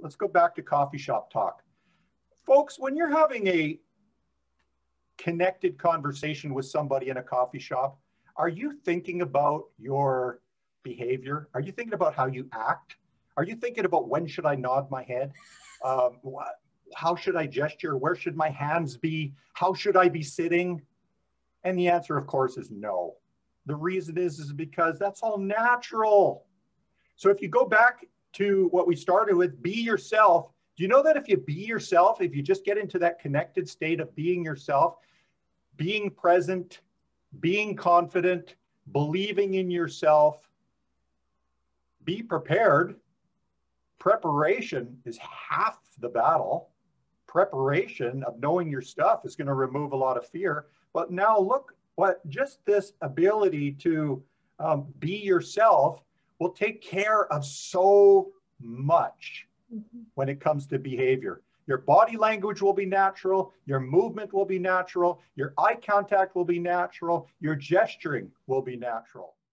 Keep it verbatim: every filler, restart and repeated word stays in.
let's go back to coffee shop talk. Folks, when you're having a connected conversation with somebody in a coffee shop, are you thinking about your behavior? Are you thinking about how you act? Are you thinking about when should I nod my head? Um, what, how should I gesture? Where should my hands be? How should I be sitting? And the answer, of course, is no. The reason is, is because that's all natural. So if you go back to what we started with, be yourself. Do you know that if you be yourself, if you just get into that connected state of being yourself, being present, being confident, believing in yourself, be prepared. Preparation is half the battle. Preparation of knowing your stuff is going to remove a lot of fear. But now look what just this ability to um, be yourself will take care of so much mm-hmm. when it comes to behavior. Your body language will be natural. Your movement will be natural. Your eye contact will be natural. Your gesturing will be natural.